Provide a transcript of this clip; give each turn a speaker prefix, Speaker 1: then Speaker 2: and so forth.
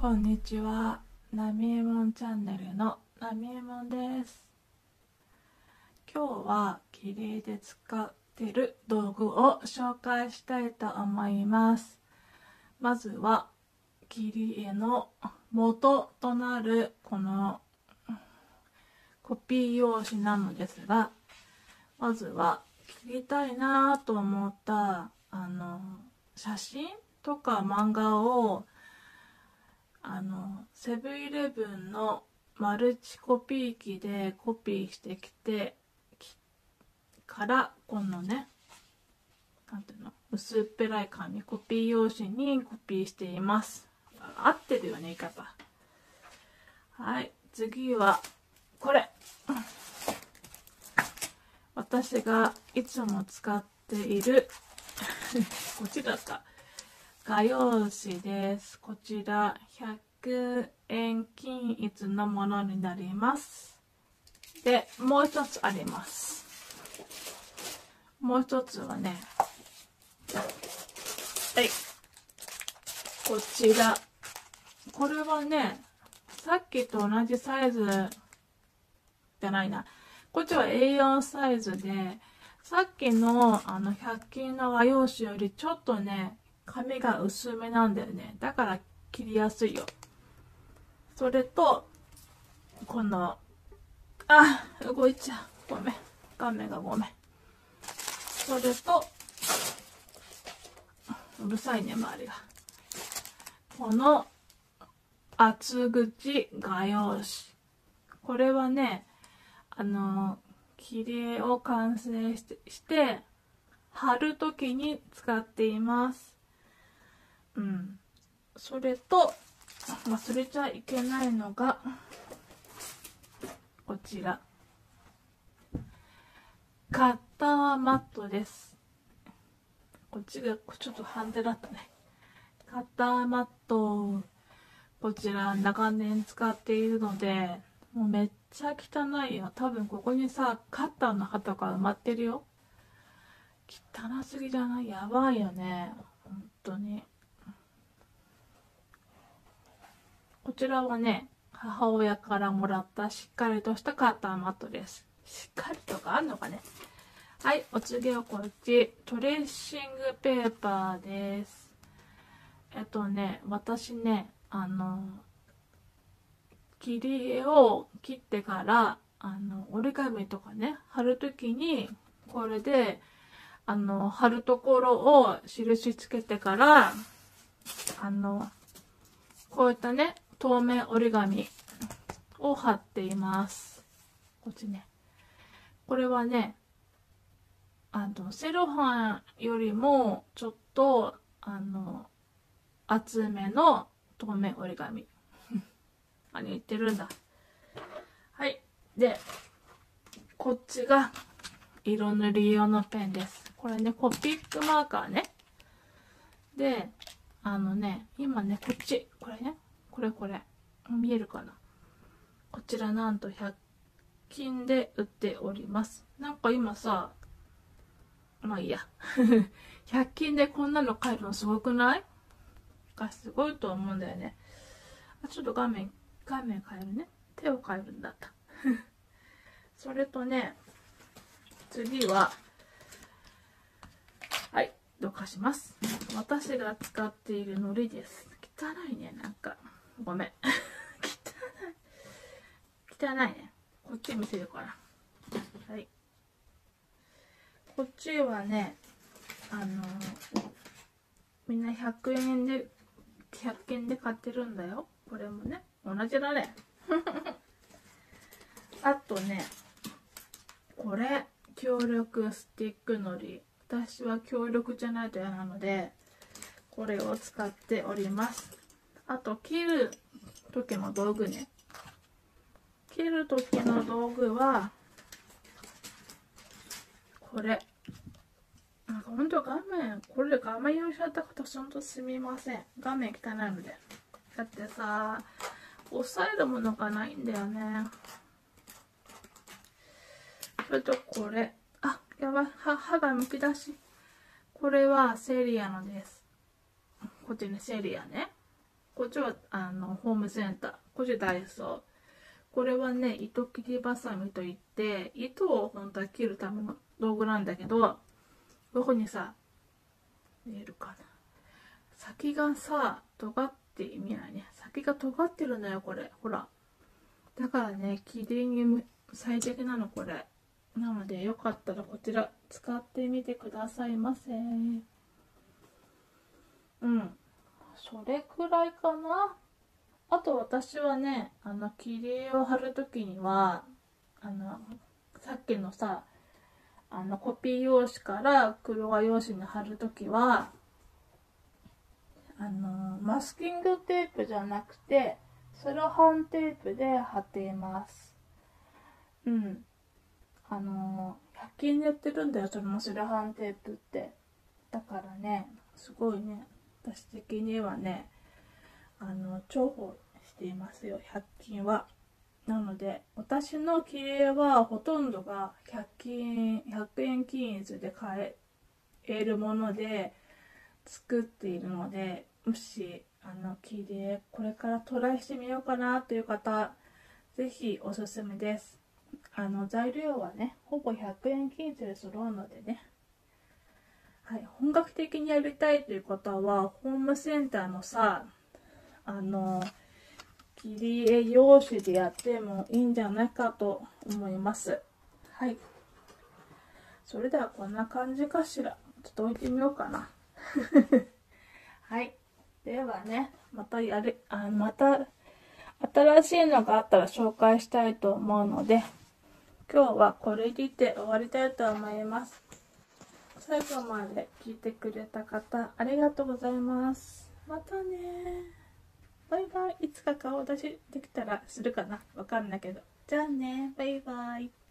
Speaker 1: こんにちは。なみえもんチャンネルのなみえもんです。今日は切り絵で使ってる道具を紹介したいと思います。まずは切り絵の元となるこのコピー用紙なのですが、まずは切りたいなと思った写真とか漫画をセブンイレブンのマルチコピー機でコピーしてきてからこのね、なんていうの、薄っぺらい紙コピー用紙にコピーしています。合ってるよね、言い方。はい、次はこれ。私がいつも使っているこっちだった。画用紙です。こちら100円均一のものになります。で、もう一つあります。もう一つはね、はい、こちら。これはね、さっきと同じサイズじゃないな。こっちは A4 サイズで、さっきの100均の画用紙よりちょっとね、紙が薄めなんだよね。だから切りやすいよ。それと、この、動いちゃう。ごめん。画面がごめん。それと、うるさいね、周りが。この、厚口画用紙。これはね、切り絵を完成して、貼るときに使っています。それと、忘れちゃいけないのが、こちら。カッターマットです。こっちがちょっと反対だったね。カッターマット、こちら長年使っているので、もうめっちゃ汚いよ。多分ここにさ、カッターの刃とか埋まってるよ。汚すぎじゃない？やばいよね。本当に。こちらはね、母親からもらったしっかりとしたカッターマットです。しっかりとかあんのかね。はい、お次はこっち。トレーシングペーパーです。私ね、切り絵を切ってから、折り紙とかね、貼るときに、これで、貼るところを印つけてから、こういったね、透明折り紙を貼っています。こっちね。これはね、セロハンよりもちょっと、厚めの透明折り紙。何言ってるんだ。はい。で、こっちが色塗り用のペンです。これね、コピックマーカーね。で、今ね、こっち、これね、これ。見えるかな？こちらなんと100均で売っております。なんか今さ、まあいいや。100均でこんなの買えるのすごくない？すごいと思うんだよね。ちょっと画面変えるね。手を変えるんだった。それとね、次は、はい、どかします。私が使っている糊です。汚いね、なんか。ごめん。汚いね。こっち見せるから。はい。こっちはね、みんな100円で、100均で買ってるんだよ。これもね、同じだね。あとね、これ、強力スティックのり。私は強力じゃないと嫌なので、これを使っております。あと、切る時の道具ね。切る時の道具は、これ。なんかほんとこれ画面用意しちゃった方、ほんとすみません。画面汚いので。だってさ、押さえるものがないんだよね。それとこれ。やばい。歯がむき出し。これはセリアのです。こっちね、セリアね。 こっちはホームセンター、こっちダイソー。これはね、糸切りばさみといって、糸を本当は切るための道具なんだけど、ここにさ、見えるかな。先がさ、尖って見えないね。先が尖ってるのよ、これ。ほら。だからね、切りに最適なの、これ。なので、よかったらこちら使ってみてくださいませ。うん。それくらいかな。あと私はね、切り絵を貼るときには、さっきのさ、コピー用紙から黒画用紙に貼るときは、マスキングテープじゃなくて、セロハンテープで貼っています。うん。100均で売ってるんだよ、そのセロハンテープって。だからね、すごいね、私的にはね、重宝していますよ、100均は。なので、私の切り絵はほとんどが100円均一で買えるもので作っているので、もし、切り絵これからトライしてみようかなという方、ぜひおすすめです。材料はね、ほぼ100円均一で揃うのでね。はい、本格的にやりたいという方は、ホームセンターのさ、切り絵用紙でやってもいいんじゃないかと思います。はい。それではこんな感じかしら。ちょっと置いてみようかな。はい。ではね、また新しいのがあったら紹介したいと思うので、今日はこれにて終わりたいと思います。最後まで聞いてくれた方、ありがとうございます。またね。バイバイ。いつか顔出しできたらするかな、わかんないけど。じゃあね。バイバイ。